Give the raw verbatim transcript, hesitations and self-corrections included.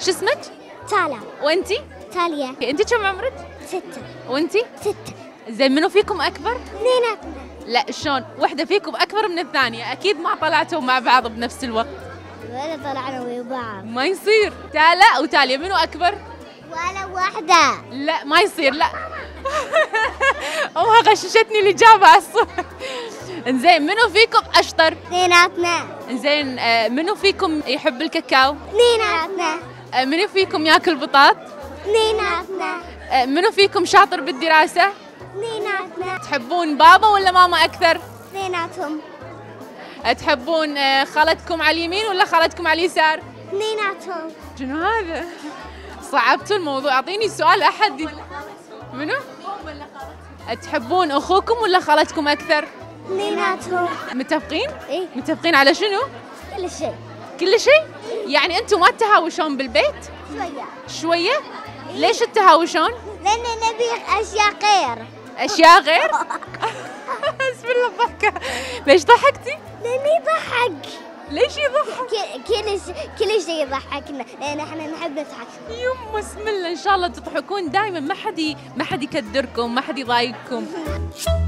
شو اسمك؟ تالا. وانتي؟ تاليا. انتي كم عمرك؟ ستة. وانتي؟ ستة. زين منو فيكم اكبر؟ اثنيناتنا. لا شلون؟ وحده فيكم اكبر من الثانيه، اكيد ما طلعتوا مع بعض بنفس الوقت. ولا طلعنا ويا بعض. ما يصير. تالا وتاليا منو اكبر؟ ولا واحدة. لا ما يصير لا. امها غششتني الاجابه اصلا. انزين منو فيكم اشطر؟ اثنيناتنا. انزين آه، منو فيكم يحب الكاكاو؟ اثنيناتنا. آه، منو فيكم ياكل بطاط؟ اثنيناتنا. آه، منو فيكم شاطر بالدراسه؟ اثنيناتنا. تحبون بابا ولا ماما اكثر؟ اثنيناتهم. آه، تحبون آه، خالتكم على اليمين ولا خالتكم على اليسار؟ اثنيناتهم. شنو هذا؟ صعبتوا الموضوع، اعطيني سؤال احد. منو؟ تحبون اخوكم ولا خالتكم اكثر؟ اثنيناتهم. متفقين؟ ايه. متفقين على شنو؟ كل شيء. كل شيء؟ يعني انتم ما تتهاوشون بالبيت؟ شوية. شويه؟ ليش تتهاوشون؟ لأن نبي أشياء غير. اشياء غير؟ بسم الله الضحكه. ليش ضحكتي؟ لأنه يضحك. ليش يضحك؟ ك- كل شيء كل شيء يضحكنا لأن احنا نحب نضحك. يما بسم الله ان شاء الله تضحكون دائما، ما حد ي- ما حد يكدركم، ما حد يضايقكم.